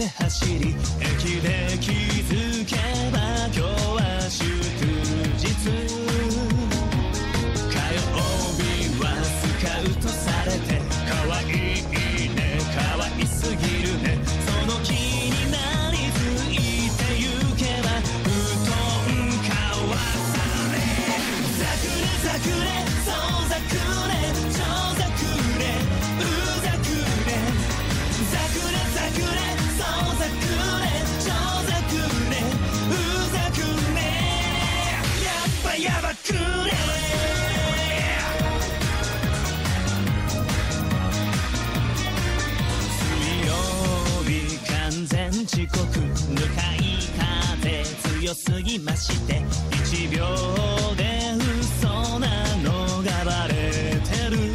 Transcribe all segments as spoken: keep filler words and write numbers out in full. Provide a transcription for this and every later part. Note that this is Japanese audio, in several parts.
て走り駅で気づけば今日は祝日火曜日はスカウトされて可愛いね可愛すぎるねその気になりついてゆけば布団かわされざくれざくれそうざくれ超ざくれうざくれざくれざくれそうざくれ超ざくれうざくれやっぱやばくれ水曜日完全遅刻向かい風強すぎましていちびょうで嘘なのがバレてる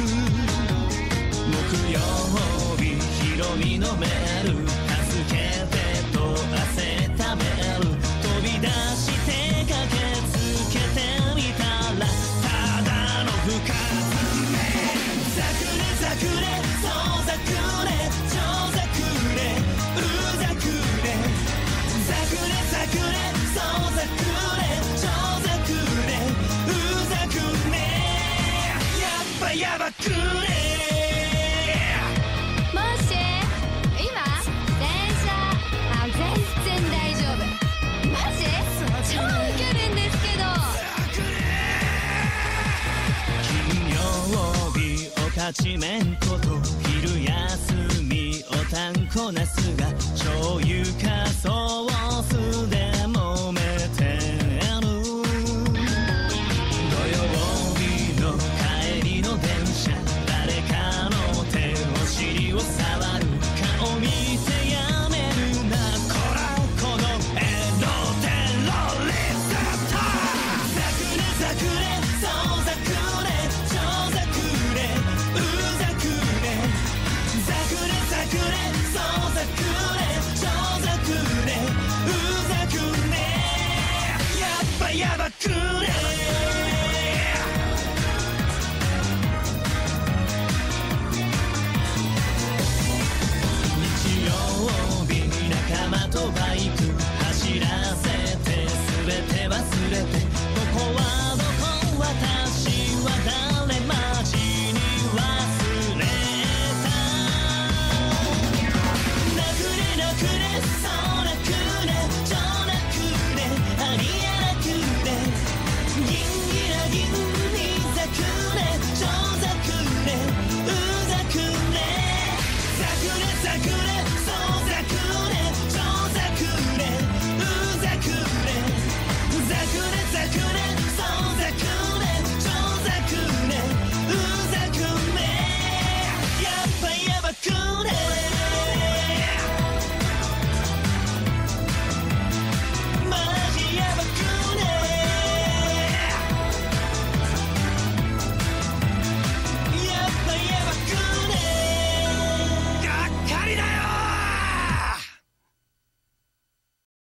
木曜日ヒロミのメール助けてと汗ためる飛び出して駆けつけてみたらただの深爪ざくれざくれそうざくれ超ざくれうざくれざくれざくれそうざくれ超ざくれうざくれやっぱやばくれもし今電車あ全然大丈夫マジ超ウケるんですけど金曜日おかちめんこと昼休みおたんこなすが醤油かそう